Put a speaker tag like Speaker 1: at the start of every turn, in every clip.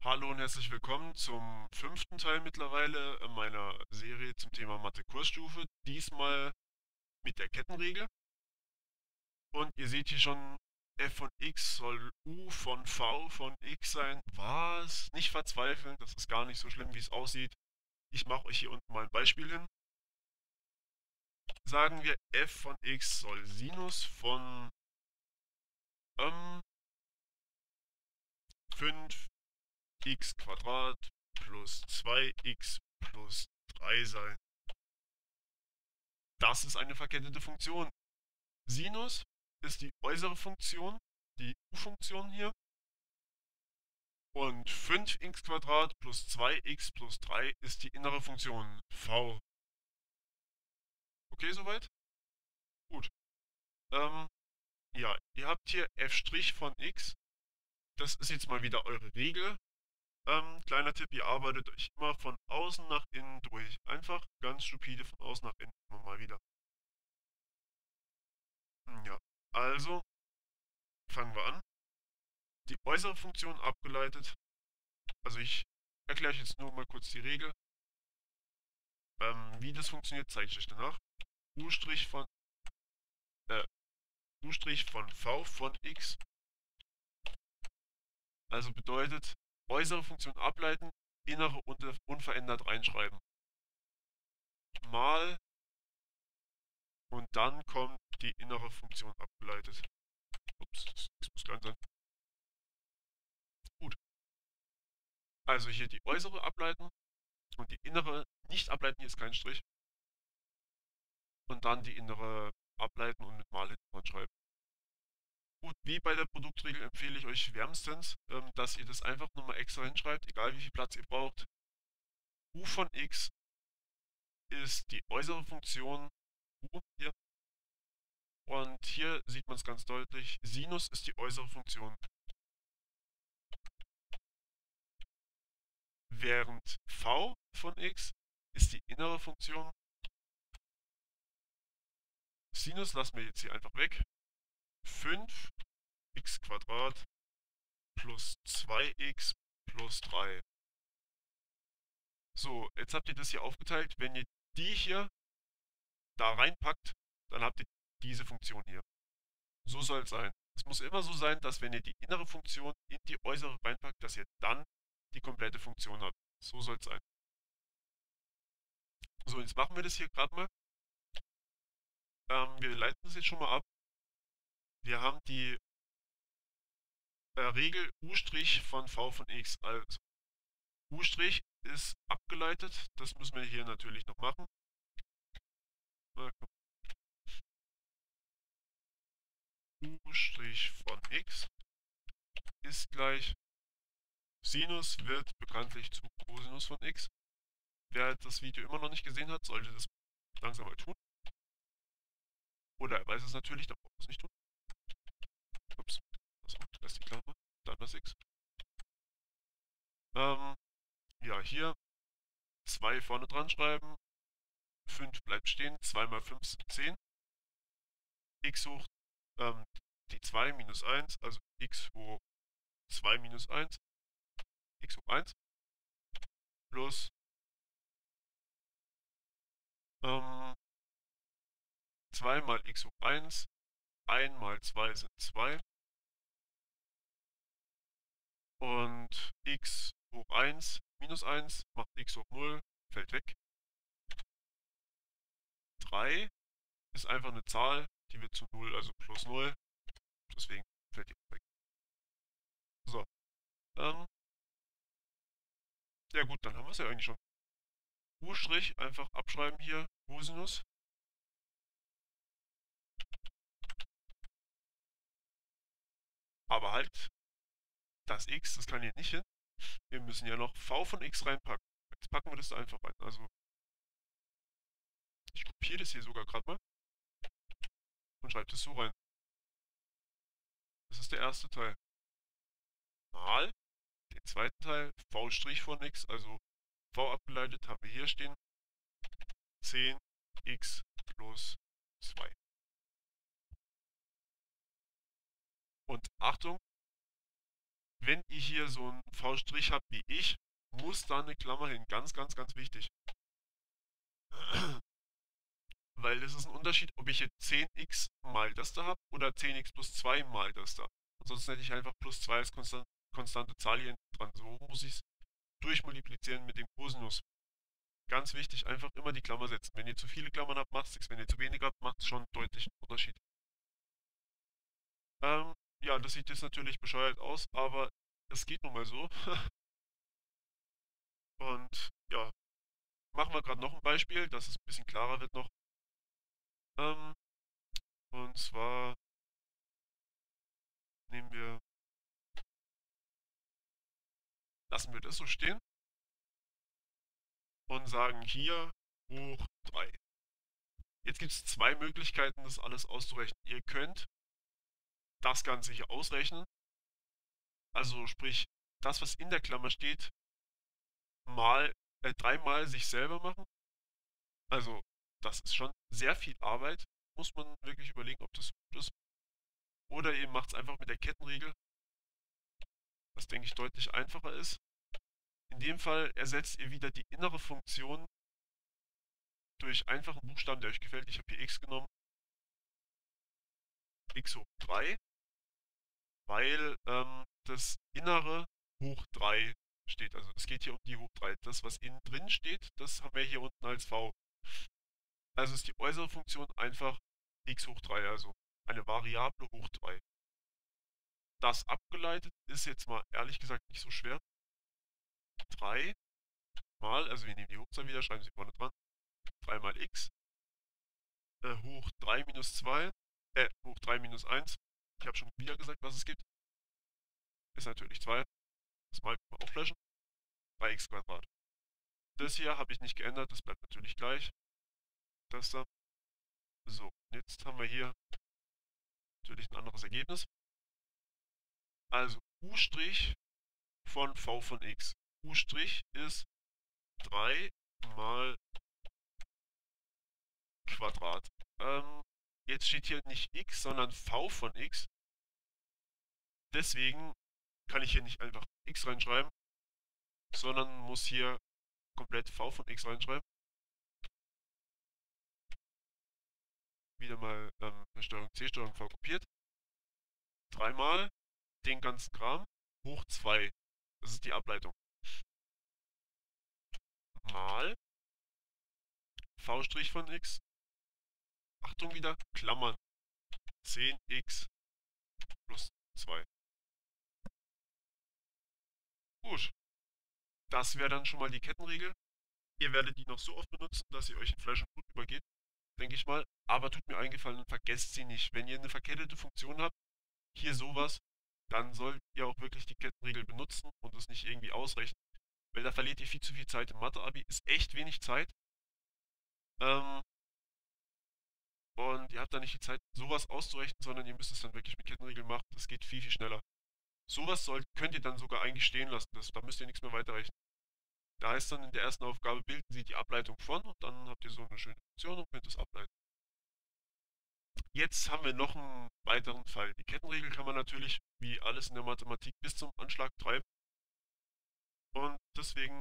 Speaker 1: Hallo und herzlich willkommen zum fünften Teil mittlerweile meiner Serie zum Thema Mathe-Kursstufe. Diesmal mit der Kettenregel. Und ihr seht hier schon, f von x soll u von v von x sein. Was? Nicht verzweifeln, das ist gar nicht so schlimm, wie es aussieht. Ich mache euch hier unten mal ein Beispiel hin. Sagen wir, f von x soll Sinus von 5x plus 2x plus 3 sein. Das ist eine verkettete Funktion. Sinus ist die äußere Funktion, die u-Funktion hier. Und 5x plus 2x plus 3 ist die innere Funktion v. Okay, soweit? Gut. Ähm, ja, ihr habt hier f' von x. Das ist jetzt mal wieder eure Regel. Kleiner Tipp, ihr arbeitet euch immer von außen nach innen durch. Einfach ganz stupide von außen nach innen immer mal wieder. Ja, also fangen wir an. Die äußere Funktion abgeleitet. Also ich erkläre euch jetzt nur mal kurz die Regel. Wie das funktioniert, zeige ich euch danach. U' von, äh, U' von v von x. Also bedeutet, äußere Funktion ableiten, innere unverändert reinschreiben. Mal und dann kommt die innere Funktion abgeleitet. Ups, das muss klein sein. Gut. Also hier die äußere ableiten und die innere nicht ableiten, hier ist kein Strich. Und dann die innere ableiten und mit mal hinten dran schreiben. Gut, wie bei der Produktregel empfehle ich euch wärmstens, dass ihr das einfach nochmal extra hinschreibt, egal wie viel Platz ihr braucht. U von x ist die äußere Funktion u hier. Und hier sieht man es ganz deutlich. Sinus ist die äußere Funktion. Während v von x ist die innere Funktion. Sinus lassen wir jetzt hier einfach weg. 5x plus 2x plus 3. So, jetzt habt ihr das hier aufgeteilt. Wenn ihr die hier da reinpackt, dann habt ihr diese Funktion hier. So soll es sein. Es muss immer so sein, dass wenn ihr die innere Funktion in die äußere reinpackt, dass ihr dann die komplette Funktion habt. So soll es sein. So, jetzt machen wir das hier gerade mal. Wir leiten das jetzt schon mal ab. Wir haben die Regel U' von v von x. Also U' ist abgeleitet. Das müssen wir hier natürlich noch machen. U' von x ist gleich Sinus wird bekanntlich zu Cosinus von x. Wer das Video immer noch nicht gesehen hat, sollte das langsam mal tun. Oder er weiß es natürlich, dann braucht er es nicht tun. Ups, das ist die Klammer, dann das x. Ja, hier 2 vorne dran schreiben. 5 bleibt stehen. 2 mal 5 sind 10. X hoch die 2 minus 1, also x hoch 2 minus 1, x hoch 1 plus 2 mal x hoch 1, 1 mal 2 sind 2 und x hoch 1 minus 1 macht x hoch 0, fällt weg. 3 ist einfach eine Zahl, die wird zu 0, also plus 0, deswegen fällt die weg. So, ja gut, dann haben wir es ja eigentlich schon. U' einfach abschreiben hier, Cosinus. Aber halt, das x, das kann hier nicht hin. Wir müssen ja noch v von x reinpacken. Jetzt packen wir das da einfach rein. Also, ich kopiere das hier sogar gerade mal und schreibe das so rein. Das ist der erste Teil. Mal den zweiten Teil, v' von x, also v abgeleitet, haben wir hier stehen. 10x plus 2. Und Achtung, wenn ihr hier so einen V' habt wie ich, muss da eine Klammer hin. Ganz, ganz, ganz wichtig. Weil es ist ein Unterschied, ob ich jetzt 10x mal das da habe oder 10x plus 2 mal das da. Ansonsten hätte ich einfach plus 2 als konstante Zahl hier hinten dran. So muss ich es durchmultiplizieren mit dem Cosinus. Ganz wichtig, einfach immer die Klammer setzen. Wenn ihr zu viele Klammern habt, macht es nichts. Wenn ihr zu wenig habt, macht es schon deutlich einen Unterschied. Ja, das sieht jetzt natürlich bescheuert aus, aber es geht nun mal so. Und ja, machen wir gerade noch ein Beispiel, dass es ein bisschen klarer wird noch. Ähm, und zwar nehmen wir, lassen wir das so stehen und sagen hier hoch 3. Jetzt gibt es zwei Möglichkeiten, das alles auszurechnen. Ihr könnt das Ganze hier ausrechnen, also sprich, das, was in der Klammer steht, mal dreimal sich selber machen. Also, das ist schon sehr viel Arbeit. Muss man wirklich überlegen, ob das gut ist. Oder ihr macht es einfach mit der Kettenregel, was denke ich deutlich einfacher ist. In dem Fall ersetzt ihr wieder die innere Funktion durch einfachen Buchstaben, der euch gefällt. Ich habe hier x genommen, x hoch 3, weil das innere hoch 3 steht. Also das geht hier um die hoch 3. Das, was innen drin steht, das haben wir hier unten als v. Also ist die äußere Funktion einfach x hoch 3, also eine Variable hoch 3. Das abgeleitet ist jetzt mal ehrlich gesagt nicht so schwer. 3 mal, also wir nehmen die Hochzahl wieder, schreiben sie vorne dran. 3 mal x hoch 3 minus 2, hoch 3 minus 1. Ich habe schon wieder gesagt, was es gibt. Ist natürlich 2. Das mal können wir auch löschen. 3x Quadrat. Das hier habe ich nicht geändert, das bleibt natürlich gleich. Das da. So, jetzt haben wir hier natürlich ein anderes Ergebnis. Also u' von v von x. U' ist 3 mal Quadrat. Jetzt steht hier nicht x, sondern v von x. Deswegen kann ich hier nicht einfach x reinschreiben, sondern muss hier komplett v von x reinschreiben. Wieder mal Steuerung C, Steuerung V kopiert. 3 mal den ganzen Kram hoch 2. Das ist die Ableitung. Mal v' von x. Achtung wieder, Klammern. 10x plus 2. Gut. Das wäre dann schon mal die Kettenregel. Ihr werdet die noch so oft benutzen, dass ihr euch in Fleisch und Blut übergeht, denke ich mal. Aber tut mir eingefallen und vergesst sie nicht. Wenn ihr eine verkettete Funktion habt, hier sowas, dann sollt ihr auch wirklich die Kettenregel benutzen und es nicht irgendwie ausrechnen. Weil da verliert ihr viel zu viel Zeit im Mathe-Abi. Ist echt wenig Zeit. Ähm, und ihr habt da nicht die Zeit, sowas auszurechnen, sondern ihr müsst es dann wirklich mit Kettenregeln machen. Das geht viel, viel schneller. Sowas könnt ihr dann sogar eigentlich stehen lassen. Da müsst ihr nichts mehr weiterrechnen. Da heißt dann in der ersten Aufgabe, bilden Sie die Ableitung von und dann habt ihr so eine schöne Funktion und könnt es ableiten. Jetzt haben wir noch einen weiteren Fall. Die Kettenregel kann man natürlich, wie alles in der Mathematik, bis zum Anschlag treiben. Und deswegen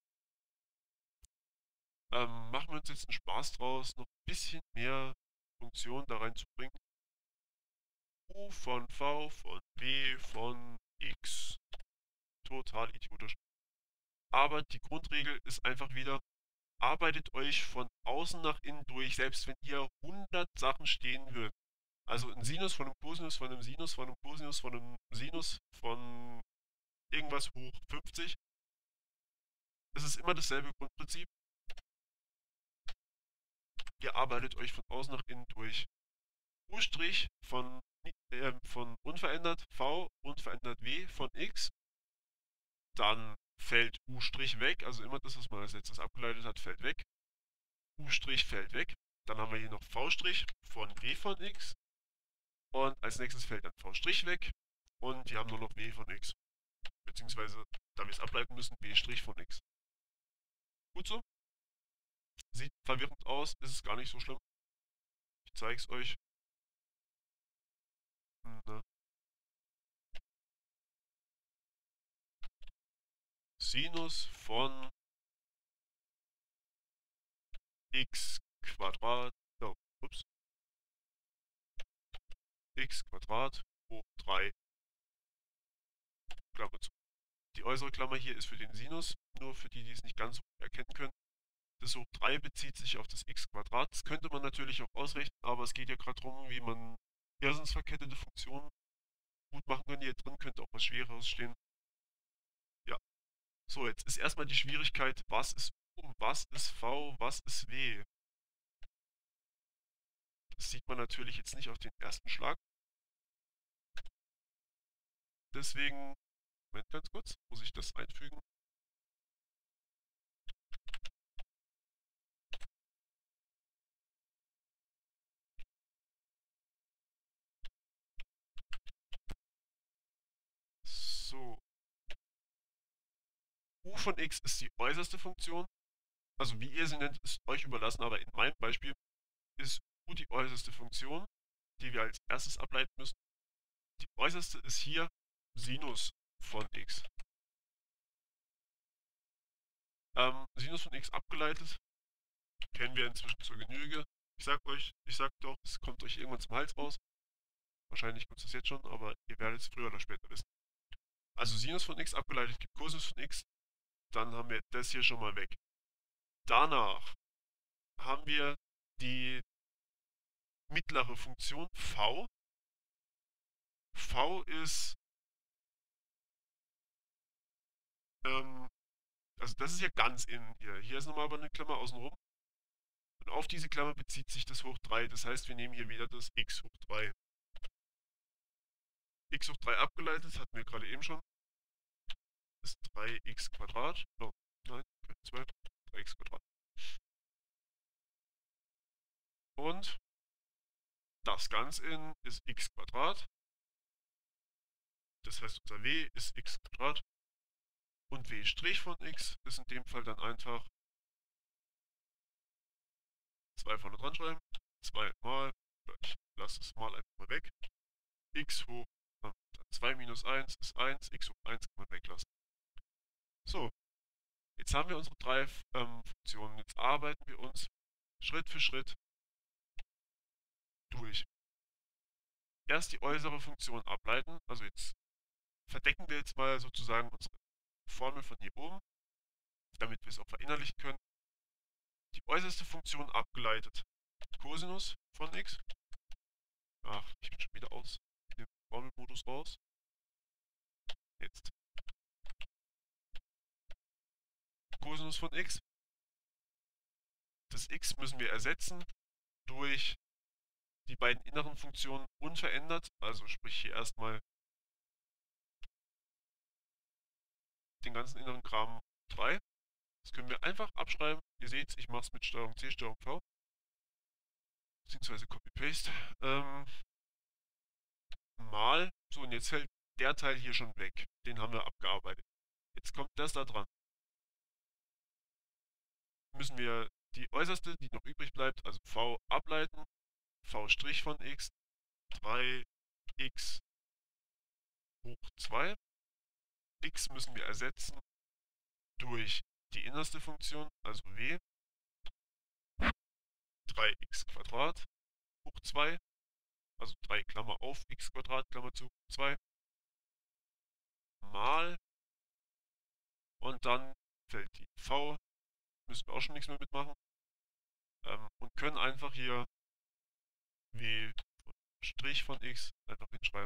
Speaker 1: machen wir uns jetzt einen Spaß draus, noch ein bisschen mehr Funktionen da reinzubringen. U von V von W von X. Total idiotisch. Aber die Grundregel ist einfach wieder, arbeitet euch von außen nach innen durch, selbst wenn hier 100 Sachen stehen würden. Also ein Sinus von einem Cosinus von einem Sinus von einem Cosinus von einem Sinus von irgendwas hoch 50. Es ist immer dasselbe Grundprinzip. Ihr arbeitet euch von außen nach innen durch. U' von unverändert V unverändert W von x. Dann fällt U' weg, also immer das, was man als letztes abgeleitet hat, fällt weg. U' fällt weg. Dann haben wir hier noch V' von W von x. Und als nächstes fällt dann V' weg. Und wir haben nur noch W von x. Beziehungsweise, da wir es ableiten müssen, W' von x. Gut so. Sieht verwirrend aus, ist es gar nicht so schlimm. Ich zeige es euch. Ne? Sinus von x Quadrat, oh, ups, x Quadrat hoch 3, Klammer zu. Die äußere Klammer hier ist für den Sinus, nur für die, die es nicht ganz so gut erkennen können. Das hoch 3 bezieht sich auf das x Quadrat. Das könnte man natürlich auch ausrechnen, aber es geht ja gerade darum, wie man Pearsons-verkettete Funktionen gut machen kann. Hier drin könnte auch was Schwereres stehen. Ja. So, jetzt ist erstmal die Schwierigkeit, was ist U, was ist V, was ist W? Das sieht man natürlich jetzt nicht auf den ersten Schlag. Deswegen, Moment ganz kurz, muss ich das einfügen. So. U von x ist die äußerste Funktion. Also wie ihr sie nennt, ist euch überlassen, aber in meinem Beispiel ist U die äußerste Funktion, die wir als erstes ableiten müssen. Die äußerste ist hier Sinus von x. Sinus von x abgeleitet, kennen wir inzwischen zur Genüge. Ich sag doch, es kommt euch irgendwann zum Hals raus. Wahrscheinlich kommt es jetzt schon, aber ihr werdet es früher oder später wissen. Also Sinus von x abgeleitet gibt Cosinus von x, dann haben wir das hier schon mal weg. Danach haben wir die mittlere Funktion v. V ist, also das ist ja ganz innen hier. Hier ist nochmal aber eine Klammer außenrum. Und auf diese Klammer bezieht sich das hoch 3. Das heißt, wir nehmen hier wieder das x hoch 3. X hoch 3 abgeleitet, hatten wir gerade eben schon. Ist 3x Quadrat. Oh, nein, 12. 3x Quadrat. Und das ganz innen ist x Quadrat. Das heißt, unser w ist x Quadrat. Und w' von x ist in dem Fall dann einfach 2 vorne dran schreiben. 2 mal, ich lasse es mal einfach mal weg. X hoch 2 minus 1 ist 1, x hoch 1 kann man weglassen. So, jetzt haben wir unsere drei Funktionen. Jetzt arbeiten wir uns Schritt für Schritt durch. Erst die äußere Funktion ableiten. Also jetzt verdecken wir jetzt mal sozusagen unsere Formel von hier oben, damit wir es auch verinnerlichen können. Die äußerste Funktion abgeleitet. Cosinus von x. Ach, ich bin schon wieder aus dem Formelmodus raus. Jetzt. Cosinus von x. Das x müssen wir ersetzen durch die beiden inneren Funktionen unverändert. Also sprich hier erstmal den ganzen inneren Kram 3. Das können wir einfach abschreiben. Ihr seht, ich mache es mit Steuerung C, Steuerung V. Beziehungsweise Copy-Paste. Mal. So, und jetzt fällt der Teil hier schon weg. Den haben wir abgearbeitet. Jetzt kommt das da dran. Müssen wir die äußerste, die noch übrig bleibt, also v ableiten. V' von x. 3x hoch 2. X müssen wir ersetzen durch die innerste Funktion, also w. 3x Quadrat hoch 2. Also 3 Klammer auf x Quadrat, Klammer zu, 2. Mal. Und dann fällt die v. Müssen wir auch schon nichts mehr mitmachen. Und können einfach hier w' von x einfach hinschreiben.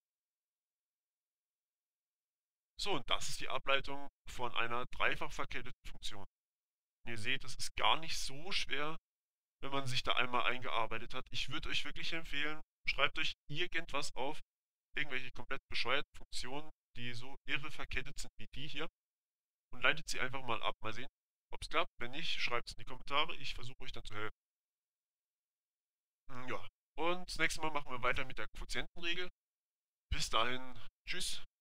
Speaker 1: So, und das ist die Ableitung von einer dreifach verketteten Funktion. Und ihr seht, es ist gar nicht so schwer, wenn man sich da einmal eingearbeitet hat. Ich würde euch wirklich empfehlen, schreibt euch irgendwas auf, irgendwelche komplett bescheuerten Funktionen, die so irre verkettet sind wie die hier, und leitet sie einfach mal ab. Mal sehen, ob es klappt. Wenn nicht, schreibt es in die Kommentare. Ich versuche euch dann zu helfen. Ja, und das nächste Mal machen wir weiter mit der Quotientenregel. Bis dahin, tschüss.